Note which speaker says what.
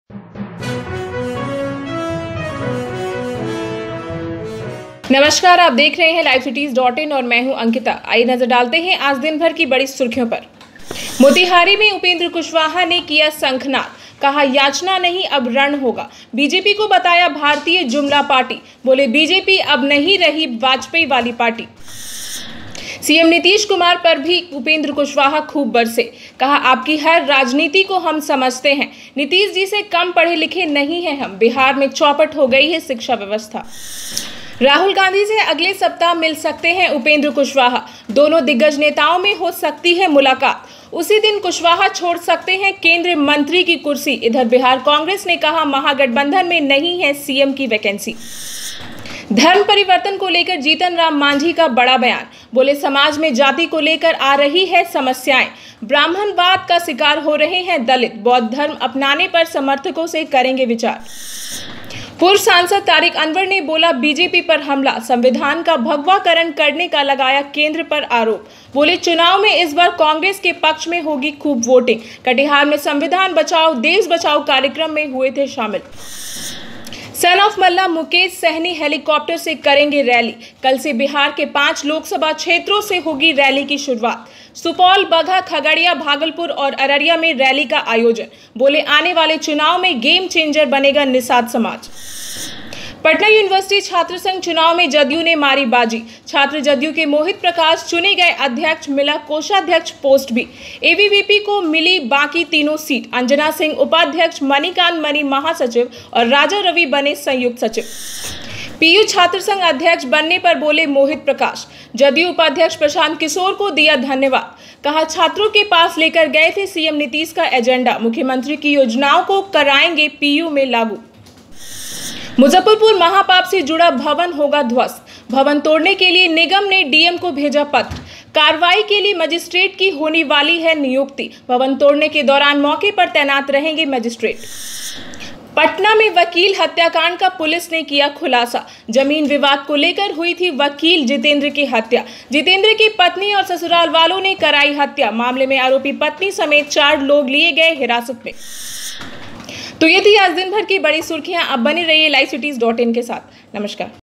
Speaker 1: नमस्कार, आप देख रहे हैं livecities.in और मैं हूं अंकिता। आइए नजर डालते हैं आज दिन भर की बड़ी सुर्खियों पर। मोतिहारी में उपेंद्र कुशवाहा ने किया शंखनाद, कहा याचना नहीं अब रण होगा। बीजेपी को बताया भारतीय जुमला पार्टी, बोले बीजेपी अब नहीं रही वाजपेयी वाली पार्टी। सीएम नीतीश कुमार पर भी उपेंद्र कुशवाहा खूब बरसे, कहा आपकी हर राजनीति को हम समझते हैं, नीतीश जी से कम पढ़े लिखे नहीं हैं हम। बिहार में चौपट हो गई है शिक्षा व्यवस्था। राहुल गांधी से अगले सप्ताह मिल सकते हैं उपेंद्र कुशवाहा, दोनों दिग्गज नेताओं में हो सकती है मुलाकात। उसी दिन कुशवाहा छोड़ सकते हैं केंद्रीय मंत्री की कुर्सी। इधर बिहार कांग्रेस ने कहा महागठबंधन में नहीं है सीएम की वैकेंसी। धर्म परिवर्तन को लेकर जीतन राम मांझी का बड़ा बयान, बोले समाज में जाति को लेकर आ रही है समस्याएं, ब्राह्मणवाद का शिकार हो रहे हैं दलित, बौद्ध धर्म अपनाने पर समर्थकों से करेंगे विचार। पूर्व सांसद तारिक अनवर ने बोला बीजेपी पर हमला, संविधान का भगवाकरण करने का लगाया केंद्र पर आरोप, बोले चुनाव में इस बार कांग्रेस के पक्ष में होगी खूब वोटिंग। कटिहार में संविधान बचाओ देश बचाओ कार्यक्रम में हुए थे शामिल। Son of Mallah Mukesh Sahani helicopter से करेंगे रैली, कल से बिहार के 5 लोकसभा क्षेत्रों से होगी रैली की शुरुआत। सुपौल, बगहा, खगड़िया, भागलपुर और अररिया में रैली का आयोजन, बोले आने वाले चुनाव में गेम चेंजर बनेगा निषाद समाज। पटना यूनिवर्सिटी छात्र संघ चुनाव में जदयू ने मारी बाजी, छात्र जदयू के मोहित प्रकाश चुने गए अध्यक्ष, मिला कोषाध्यक्ष पोस्ट भी। एबीवीपी को मिली बाकी तीनों सीट, अंजना सिंह उपाध्यक्ष, मणिकांत मणि महासचिव और राजा रवि बने संयुक्त सचिव। पीयू छात्र संघ अध्यक्ष बनने पर बोले मोहित प्रकाश, जदयू उपाध्यक्ष प्रशांत किशोर को दिया धन्यवाद, कहा छात्रों के पास लेकर गए थे सीएम नीतीश का एजेंडा, मुख्यमंत्री की योजनाओं को कराएंगे पीयू में लागू। मुजफ्फरपुर महापाप से जुड़ा भवन होगा ध्वस्त, भवन तोड़ने के लिए निगम ने डीएम को भेजा पत्र, कार्रवाई के लिए मजिस्ट्रेट की होने वाली है नियुक्ति, भवन तोड़ने के दौरान मौके पर तैनात रहेंगे मजिस्ट्रेट। पटना में वकील हत्याकांड का पुलिस ने किया खुलासा, जमीन विवाद को लेकर हुई थी वकील जितेंद्र की हत्या, जितेंद्र की पत्नी और ससुराल वालों ने कराई हत्या, मामले में आरोपी पत्नी समेत 4 लोग लिए गए हिरासत में। तो ये थी आज दिन भर की बड़ी सुर्खियां। अब बने रहिए livecities.in के साथ। नमस्कार।